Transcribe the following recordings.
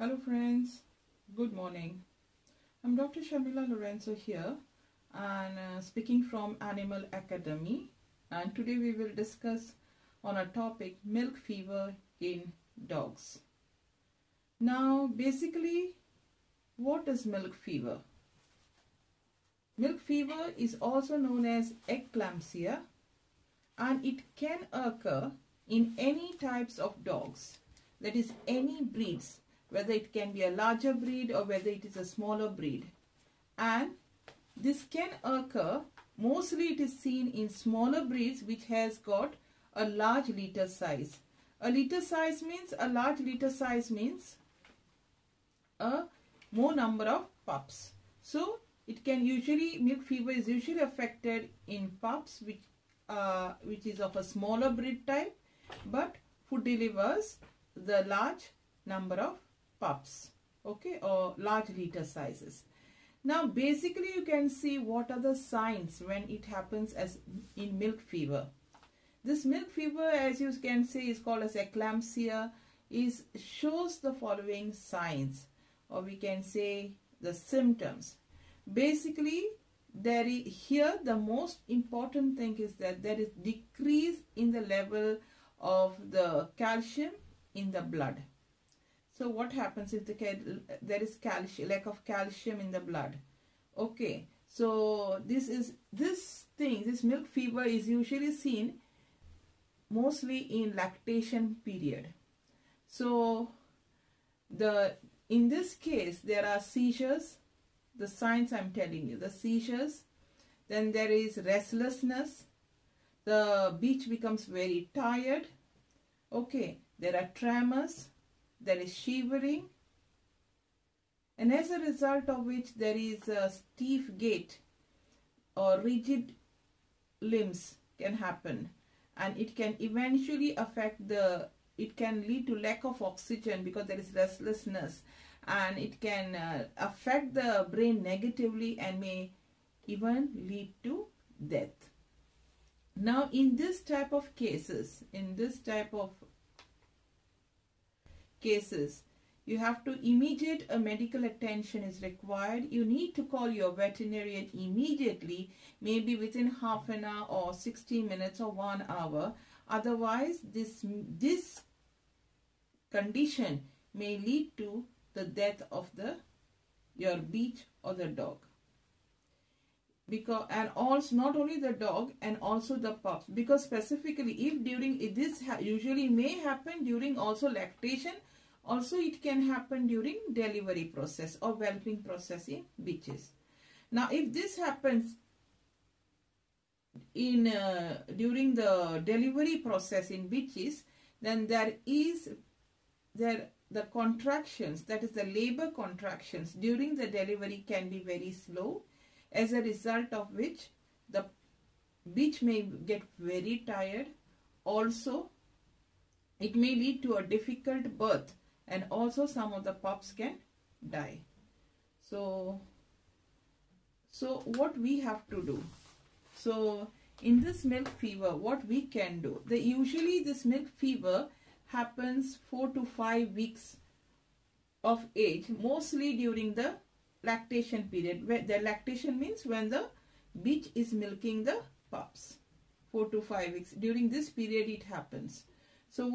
Hello friends, good morning. I'm Dr. Shamila Lorenzo here and speaking from Animal Academy, and today we will discuss on a topic milk fever in dogs. Now basically, what is milk fever? Milk fever is also known as eclampsia and it can occur in any types of dogs, that is any breeds, whether it can be a larger breed or whether it is a smaller breed. And this can occur, mostly it is seen in smaller breeds which has got a large litter size. A large litter size means a more number of pups. So it can usually, milk fever is usually affected in pups which is of a smaller breed type, but who delivers the large number of pups, okay, or large litter sizes. Now basically you can see what are the signs when it happens as in milk fever. This milk fever, as you can see, is called as eclampsia, shows the following signs, or we can say the symptoms. Basically here the most important thing is that there is decrease in the level of the calcium in the blood. So what happens if there is lack of calcium in the blood? Okay, so this milk fever is usually seen mostly in lactation period. So in this case there are seizures, the signs I'm telling you, the seizures, then there is restlessness, the bitch becomes very tired, okay, there are tremors, there is shivering, and as a result of which there is a stiff gait or rigid limbs can happen, and it can eventually it can lead to lack of oxygen because there is restlessness, and it can affect the brain negatively and may even lead to death. Now in this type of cases, you have to immediate medical attention is required. You need to call your veterinarian immediately, maybe within half an hour or 60 minutes or 1 hour. Otherwise this condition may lead to the death of your bitch or the dog. And also not only the dog and also the pups, because specifically if this usually may happen during also lactation, also it can happen during delivery process or whelping process in bitches. Now if this happens during the delivery process in bitches, then the contractions, that is the labor contractions during the delivery, can be very slow, as a result of which the bitch may get very tired. Also it may lead to a difficult birth, and also some of the pups can die. So what we have to do? So in this milk fever, what we can do? Usually this milk fever happens 4 to 5 weeks of age, mostly during the lactation period. Where the lactation means when the bitch is milking the pups. 4 to 5 weeks. During this period it happens. So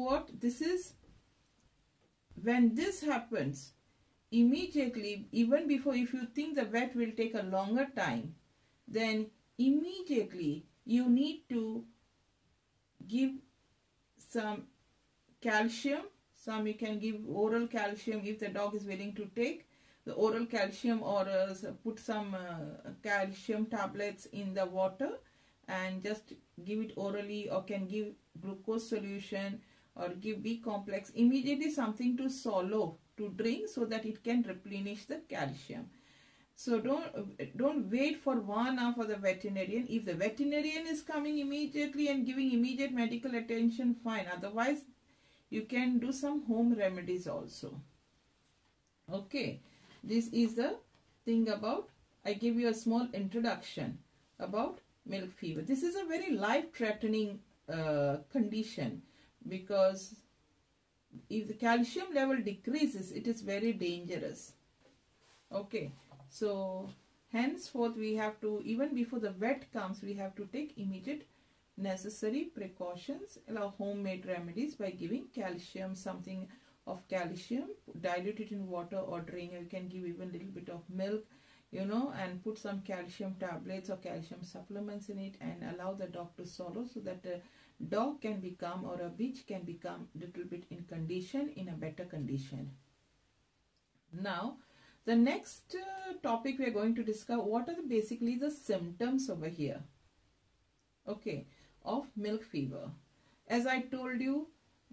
when this happens, immediately, even before, if you think the vet will take a longer time, then immediately you need to give some calcium. You can give oral calcium if the dog is willing to take the oral calcium, or put some calcium tablets in the water and just give it orally, or can give glucose solution or give B complex, immediately something to swallow, to drink, so that it can replenish the calcium. So don't wait for 1 hour for the veterinarian. If the veterinarian is coming immediately and giving immediate medical attention, fine. Otherwise you can do some home remedies also. Okay, this is the thing about, I give you a small introduction about milk fever. This is a very life-threatening condition, because if the calcium level decreases, it is very dangerous. Okay, so henceforth we have to, even before the vet comes, we have to take immediate necessary precautions, homemade remedies by giving calcium, something of calcium, dilute it in water or drink. You can give even a little bit of milk, you know, and put some calcium tablets or calcium supplements in it and allow the dog to swallow, so that the dog can become, or a bitch can become, little bit in condition, in a better condition. Now the next topic we are going to discuss, what are basically the symptoms over here, okay, of milk fever. As I told you,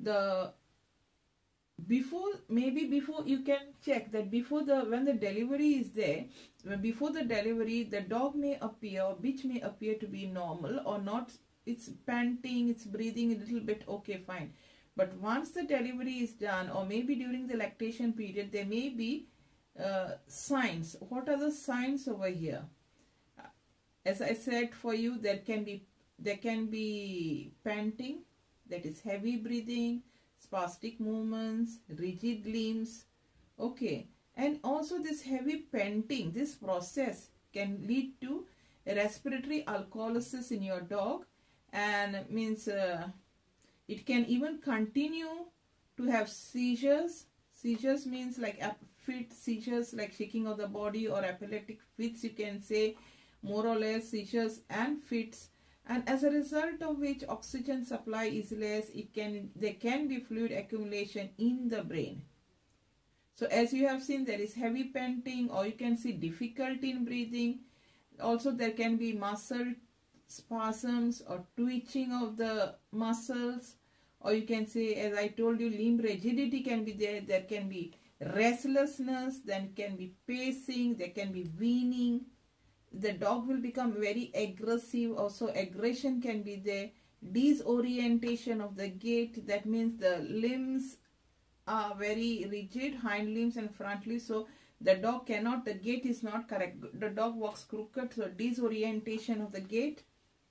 before you can check that when the delivery is there, before the delivery, the dog may appear, or bitch may appear to be normal or not. It's panting, it's breathing a little bit, okay, fine. But once the delivery is done, or maybe during the lactation period, there may be signs. What are the signs over here? As I said for you, there can be panting, that is heavy breathing, spastic movements, rigid limbs, okay. And also this heavy panting, this process can lead to respiratory alkalosis in your dog, and means it can even continue to have seizures. Seizures means like fit seizures, like shaking of the body, or epileptic fits, you can say, more or less seizures and fits. And as a result of which oxygen supply is less, there can be fluid accumulation in the brain. So as you have seen, there is heavy panting, or you can see difficulty in breathing. Also there can be muscle spasms or twitching of the muscles, or you can say, as I told you, limb rigidity can be there. There can be restlessness, then can be pacing, there can be weaning. The dog will become very aggressive. Also aggression can be there. Disorientation of the gait, that means the limbs are very rigid, hind limbs and front limbs, so the dog cannot, the gait is not correct, the dog walks crooked, so disorientation of the gait.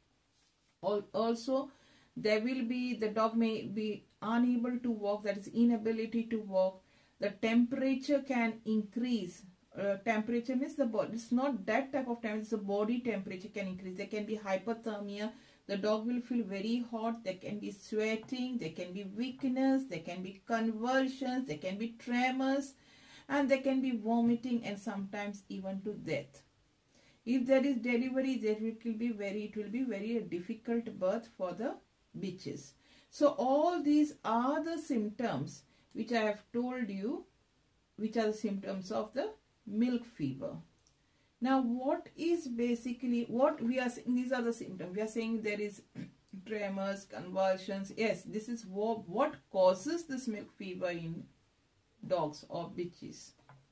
Also there will be, the dog may be unable to walk, that is inability to walk. The temperature can increase. Temperature means the body, it's not that type of temperature, it's the body temperature can increase. There can be hypothermia, the dog will feel very hot, there can be sweating, there can be weakness, there can be convulsions, there can be tremors, and there can be vomiting, and sometimes even to death. If there is delivery, it will be very difficult birth for the bitches. So all these are the symptoms which I have told you, which are the symptoms of the milk fever. Now what is basically, what we are saying, these are the symptoms. We are saying there is tremors, convulsions. Yes, this is what causes this milk fever in dogs or bitches.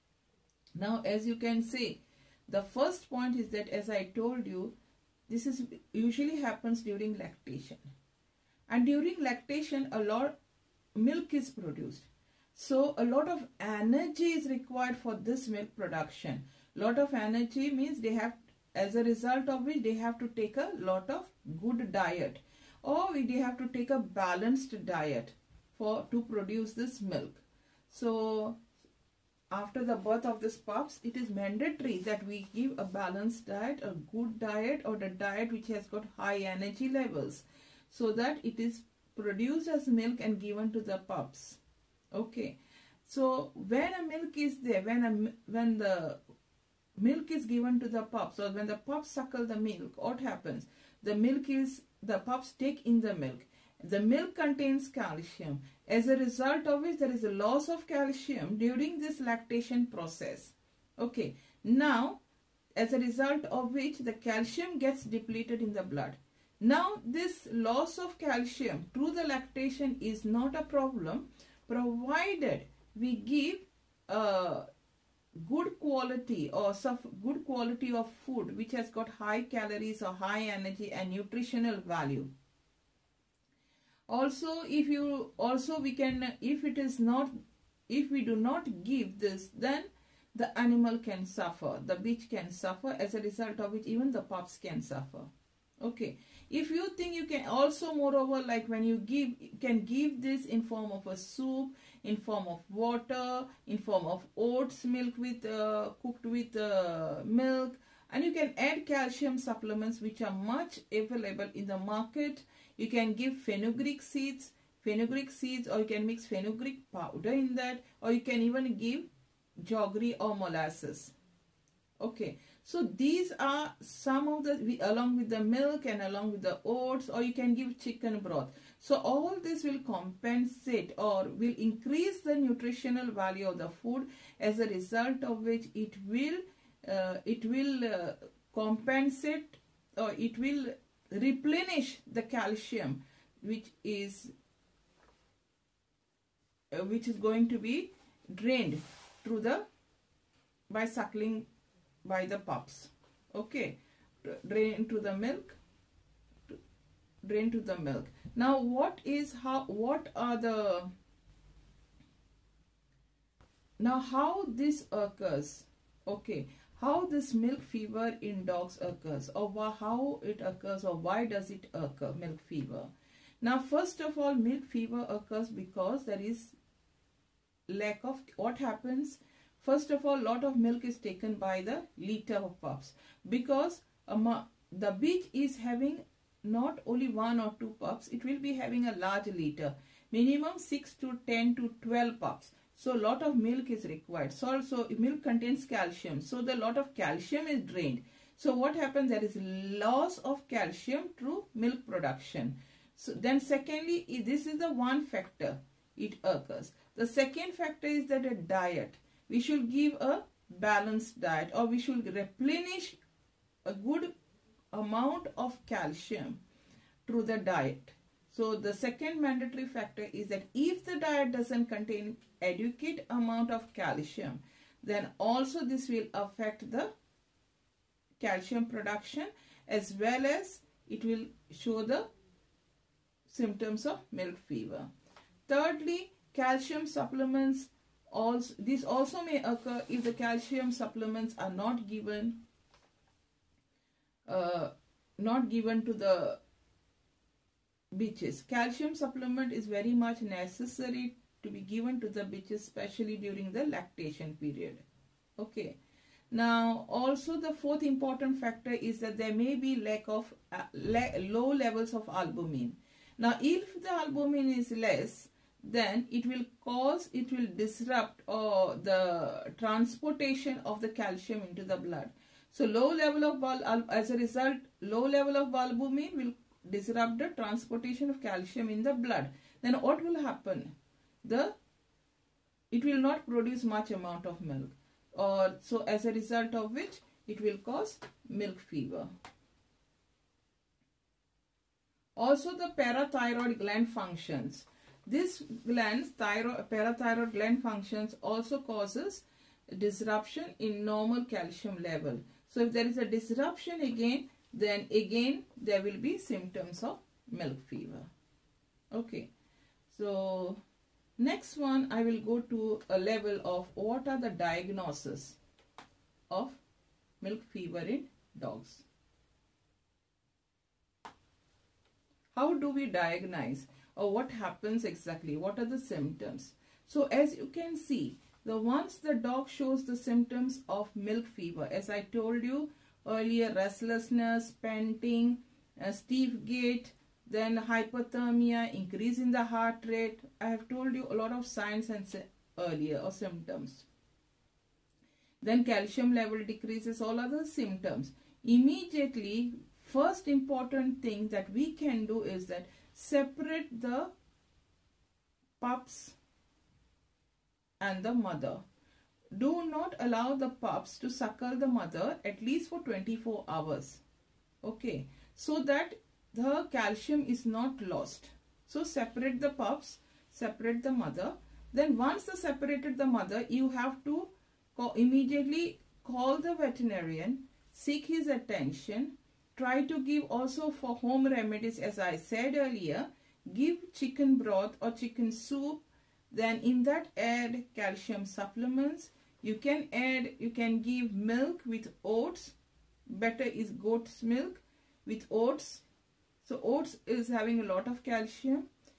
Now as you can see, the first point is that, as I told you, this is usually happens during lactation, and during lactation a lot milk is produced. So a lot of energy is required for this milk production. Lot of energy means they have, as a result of which they have to take a lot of good diet, or they have to take a balanced diet to produce this milk. So after the birth of this pups, it is mandatory that we give a balanced diet, a good diet, or the diet which has got high energy levels, so that it is produced as milk and given to the pups. Okay, so when a milk is there, when the milk is given to the pups, or when the pups suckle the milk, what happens? The pups take in the milk. The milk contains calcium. As a result of which there is a loss of calcium during this lactation process. Okay, now as a result of which the calcium gets depleted in the blood. Now this loss of calcium through the lactation is not a problem, provided we give good quality of food which has got high calories or high energy and nutritional value. Also, if we do not give this, then the animal can suffer, the bitch can suffer, as a result of which even the pups can suffer. Okay, if you think you can also, moreover, like when you can give this in form of a soup, in form of water, in form of oats milk with cooked with milk. And you can add calcium supplements which are much available in the market. You can give fenugreek seeds, or you can mix fenugreek powder in that, or you can even give jaggery or molasses. Okay, so these are some of the, along with the milk and along with the oats, or you can give chicken broth. So all this will compensate or will increase the nutritional value of the food, as a result of which it will compensate, or it will replenish the calcium which is going to be drained through by suckling by the pups. Okay, drain to the milk, Now how this occurs? Okay, how this milk fever in dogs occurs, or how it occurs, or why does it occur, milk fever? Now, first of all, milk fever occurs because there is lack of, what happens? First of all, lot of milk is taken by the litter of pups, because the bitch is having not only 1 or 2 pups, it will be having a large litter, minimum 6 to 10 to 12 pups. So a lot of milk is required. So also milk contains calcium. So the lot of calcium is drained. So what happens? There is loss of calcium through milk production. So then secondly, this is the one factor it occurs. The second factor is that a diet. We should give a balanced diet, or we should replenish a good amount of calcium through the diet. So the second mandatory factor is that if the diet doesn't contain adequate amount of calcium, then also this will affect the calcium production, as well as it will show the symptoms of milk fever. Thirdly, calcium supplements also may occur if the calcium supplements are not given to the bitches. Calcium supplement is very much necessary to be given to the bitches, especially during the lactation period. Okay. Now, also the fourth important factor is that there may be lack of low levels of albumin. Now, if the albumin is less, then it will disrupt the transportation of the calcium into the blood. So low level of albumin will disrupt the transportation of calcium in the blood. Then what will happen? It will not produce much amount of milk, so as a result of which it will cause milk fever. Also, the parathyroid gland functions. This parathyroid gland functions also causes disruption in normal calcium level. So if there is a disruption then again there will be symptoms of milk fever. Okay, so next one I will go to a level of what are the diagnoses of milk fever in dogs. How do we diagnose, or what happens exactly? What are the symptoms? So as you can see, once the dog shows the symptoms of milk fever, as I told you earlier, restlessness, panting, stiff gait, then hypothermia, increase in the heart rate. I have told you a lot of signs and earlier, or symptoms. Then calcium level decreases, all other symptoms. Immediately, first important thing that we can do is that separate the pups and the mother. Do not allow the pups to suckle the mother at least for 24 hours. Okay, so that the calcium is not lost. So separate the pups, separate the mother. Then once separated the mother, you have to immediately call the veterinarian, seek his attention. Try to give also for home remedies, as I said earlier, give chicken broth or chicken soup. Then in that add calcium supplements. You can give milk with oats. Better is goat's milk with oats. So oats is having a lot of calcium.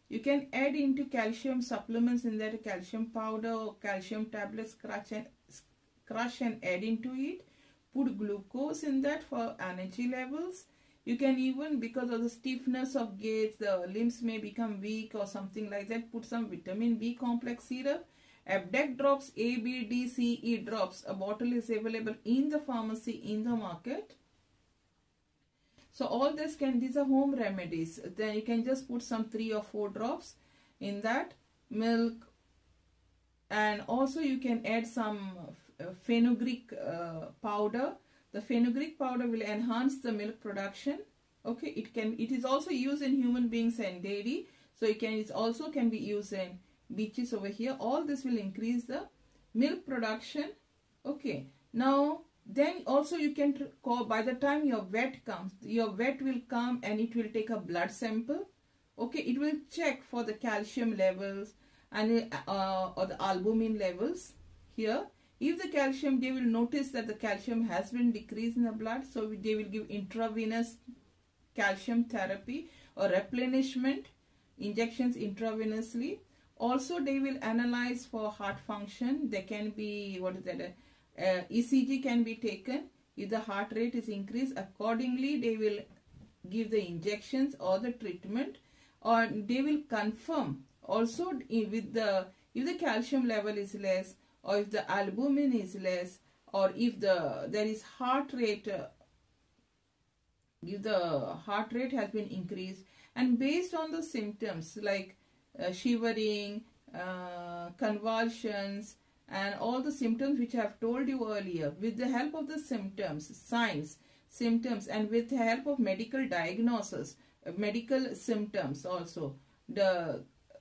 You can add into calcium supplements in that, calcium powder or calcium tablets, crush and add into it. Put glucose in that for energy levels. You can even, because of the stiffness of gaits, the limbs may become weak or something like that, put some vitamin B complex syrup. Abdec drops, A, B, D, C, E drops. A bottle is available in the pharmacy, in the market. So all this these are home remedies. Then you can just put some 3 or 4 drops in that milk. And also you can add some fenugreek powder. The fenugreek powder will enhance the milk production. Okay, it is also used in human beings and dairy. So it also can be used in beaches over here. All this will increase the milk production. Okay, now then also you can call, by the time your vet comes, your vet will come and it will take a blood sample. Okay, it will check for the calcium levels and or the albumin levels here. If the calcium, they will notice that the calcium has been decreased in the blood, so they will give intravenous calcium therapy or replenishment injections intravenously. Also they will analyze for heart function. There can be, what is that, ECG can be taken. If the heart rate is increased, accordingly they will give the injections or the treatment, or they will confirm also with the, if the calcium level is less, or if the albumin is less, or if there is heart rate, if the heart rate has been increased, and based on the symptoms like shivering, convulsions, and all the symptoms which I have told you earlier, with the help of the signs, symptoms, and with the help of medical diagnosis, medical symptoms also, the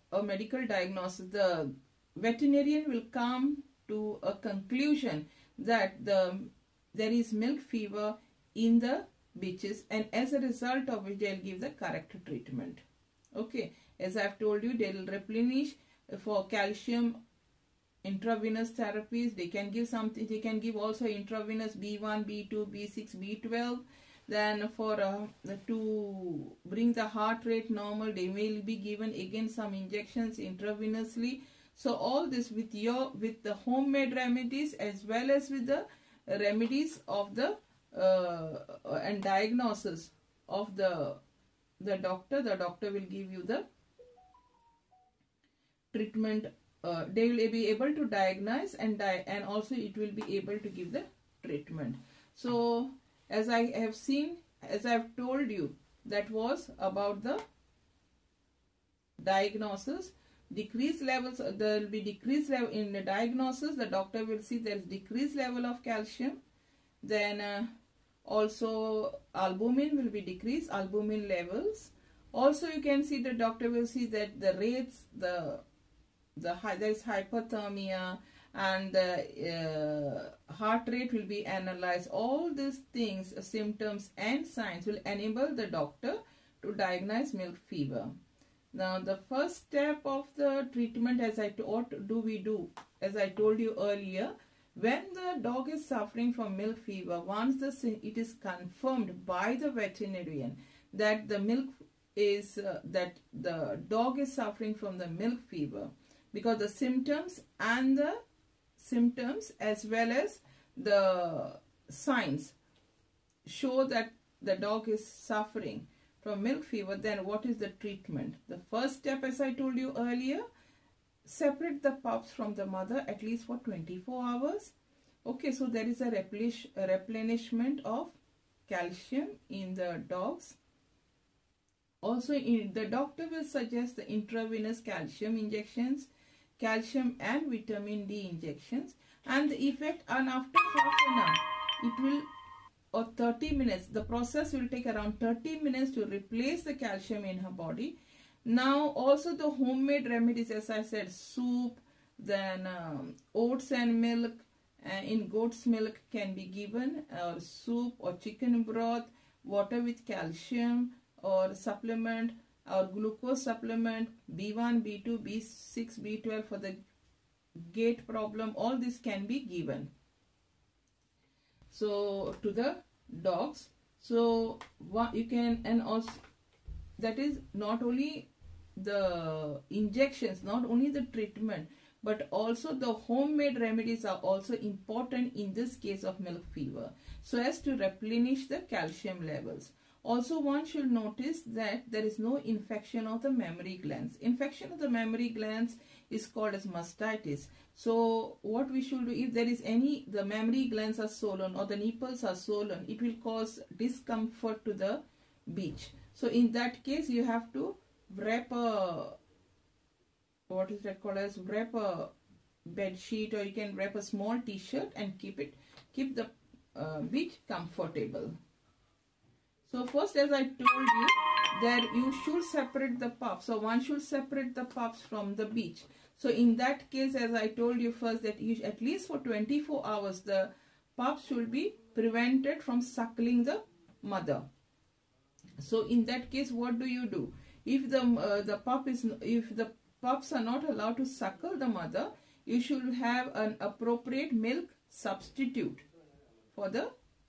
veterinarian will come to a conclusion that there is milk fever in the bitches, and as a result of which they'll give the correct treatment. Okay, as I've told you, they'll replenish for calcium intravenous therapies. They can give something, they can give also intravenous B1, B2, B6, B12. Then for to bring the heart rate normal, they will be given again some injections intravenously. So all this with the homemade remedies as well as with the remedies of the and diagnosis of the doctor. The doctor will give you the treatment. They will be able to diagnose and also it will be able to give the treatment. So as I have seen, as I have told you, that was about the diagnosis. Decreased levels, there will be decreased level in the diagnosis. The doctor will see there is decreased level of calcium. Then also albumin will be decreased, albumin levels. Also you can see the doctor will see that the rates, there is hypothermia, and the heart rate will be analyzed. All these things, symptoms and signs will enable the doctor to diagnose milk fever. Now the first step of the treatment, as I told you earlier, when the dog is suffering from milk fever, once it is confirmed by the veterinarian that the dog is suffering from the milk fever, because the symptoms as well as the signs show that the dog is suffering from milk fever, then what is the treatment? The first step, as I told you earlier, separate the pups from the mother at least for 24 hours. Okay, so there is a replenishment of calcium in the dogs. Also, the doctor will suggest the intravenous calcium injections, calcium and vitamin D injections, and the effect, and after half an hour, it will, or 30 minutes, the process will take around 30 minutes to replace the calcium in her body. Now also the homemade remedies, as I said, soup, then oats and milk, in goat's milk can be given, or soup or chicken broth, water with calcium or supplement, or glucose supplement, B1, B2, B6, B12 for the gait problem. All this can be given so to the dogs. So you can, and also that is not only the injections, not only the treatment, but also the homemade remedies are also important in this case of milk fever, so as to replenish the calcium levels. Also, one should notice that there is no infection of the mammary glands. Infection of the mammary glands is called as mastitis. So what we should do, if there is any, the mammary glands are swollen or the nipples are swollen, it will cause discomfort to the beach. So in that case, you have to wrap a, what is that called as, wrap a bed sheet, or you can wrap a small t-shirt and keep the beach comfortable. So first, as I told you, that you should separate the pups. So one should separate the pups from the beach. So in that case, as I told you first, that you, at least for 24 hours, the pups should be prevented from suckling the mother. So in that case, what do you do? If the pups are not allowed to suckle the mother, you should have an appropriate milk substitute for the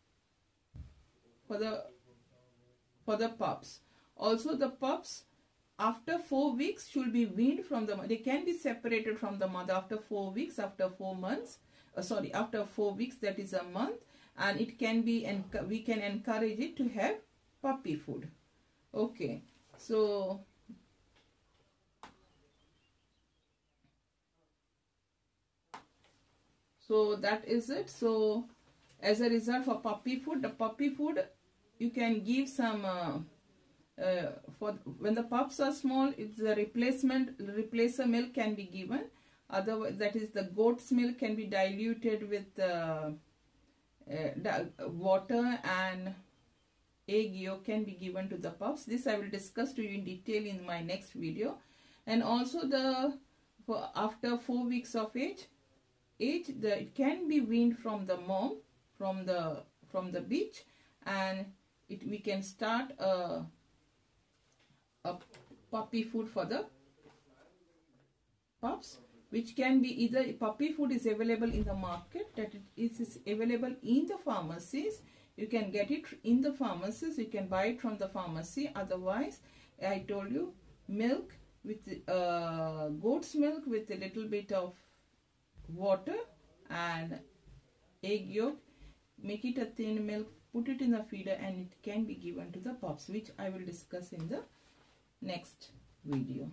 pups. Also, the pups after 4 weeks should be weaned from the mother. They can be separated from the mother after 4 weeks, after 4 months. After 4 weeks, that is a month, and it can be, and we can encourage it to have puppy food. Okay, so that is it. So as a result, for puppy food, the puppy food, you can give some for when the pups are small, it's the replacer milk can be given. Otherwise, that is the goat's milk can be diluted with water, and egg yolk can be given to the pups. This I will discuss to you in detail in my next video. And also after 4 weeks of age, it can be weaned from the mom, from the beach, and we can start a puppy food for the pups, which can be either puppy food is available in the market, that it is available in the pharmacies. You can get it in the pharmacies. You can buy it from the pharmacy. Otherwise, I told you, milk with goat's milk with a little bit of water and egg yolk. Make it a thin milk. Put it in the feeder, and it can be given to the pups, which I will discuss in the next video.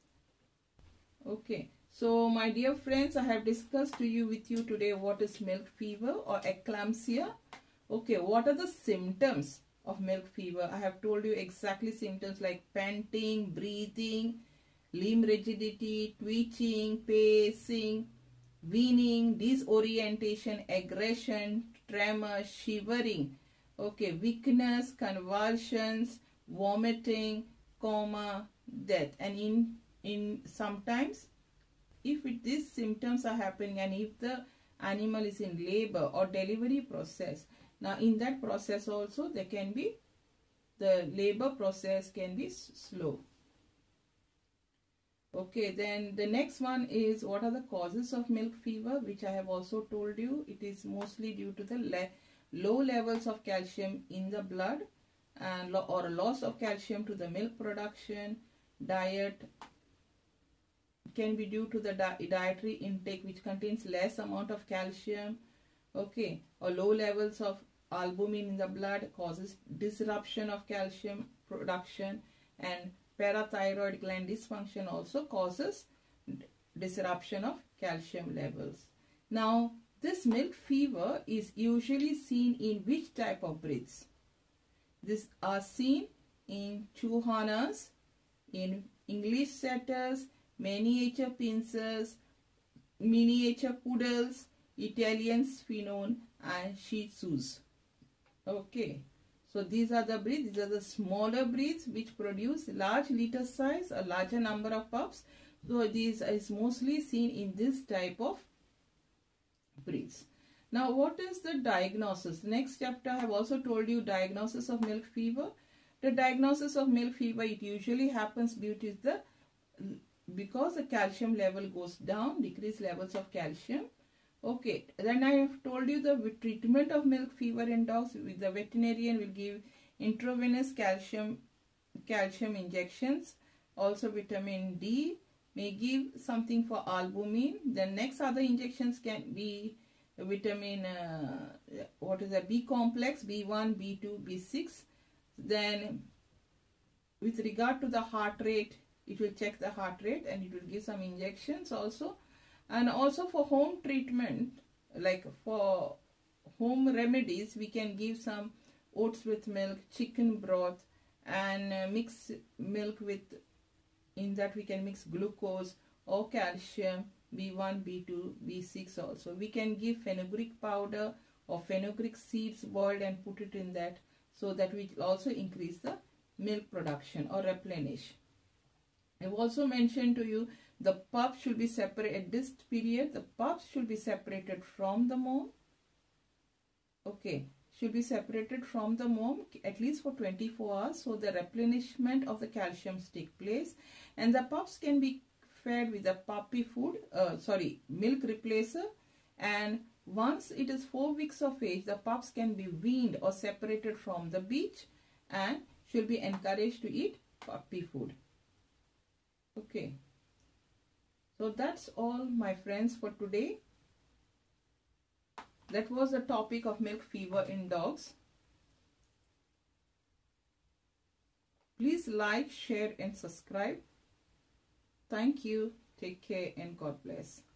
Okay, so my dear friends, I have discussed with you today what is milk fever or eclampsia. Okay, what are the symptoms of milk fever? I have told you exactly symptoms like panting, breathing, limb rigidity, twitching, pacing, weaning, disorientation, aggression, tremor, shivering, okay, weakness, convulsions, vomiting, coma, death. And in sometimes, if these symptoms are happening, and if the animal is in labor or delivery process, now in that process also there can be, the labor process can be slow. Okay, then the next one is, what are the causes of milk fever, which I have also told you. It is mostly due to the low levels of calcium in the blood, and or loss of calcium to the milk production. Diet can be due to the dietary intake, which contains less amount of calcium. Okay, or low levels of albumin in the blood causes disruption of calcium production, and parathyroid gland dysfunction also causes disruption of calcium levels. Now, this milk fever is usually seen in which type of breeds? These are seen in Chouhanas, in English setters, miniature pincers, miniature poodles, Italian Sphinone, and Shih Tzus. Okay. So these are the breeds. These are the smaller breeds which produce large litter size, a larger number of pups. So these is mostly seen in this type of breeds. Now, what is the diagnosis? Next chapter I have also told you diagnosis of milk fever. The diagnosis of milk fever, it usually happens due to because the calcium level goes down, decreased levels of calcium. Okay, then I have told you the treatment of milk fever in dogs. The veterinarian will give intravenous calcium injections also vitamin D, may give something for albumin. Then next other injections can be vitamin, what is that, B complex, B1, B2, B6. Then with regard to the heart rate, it will check the heart rate and it will give some injections also. And also for home treatment, like for home remedies, we can give some oats with milk, chicken broth, and mix milk with, in that we can mix glucose or calcium, B1, B2, B6 also. We can give fenugreek powder or fenugreek seeds boiled and put it in that, so that we will also increase the milk production or replenish. I've also mentioned to you the pup should be separated at this period. The pups should be separated from the mom. Okay, should be separated from the mom at least for 24 hours, so the replenishment of the calcium take place. And the pups can be fed with a puppy food, milk replacer. And once it is 4 weeks of age, the pups can be weaned or separated from the beach and should be encouraged to eat puppy food. Okay, so that's all, my friends, for today. That was the topic of milk fever in dogs. Please like, share and subscribe. Thank you. Take care and God bless.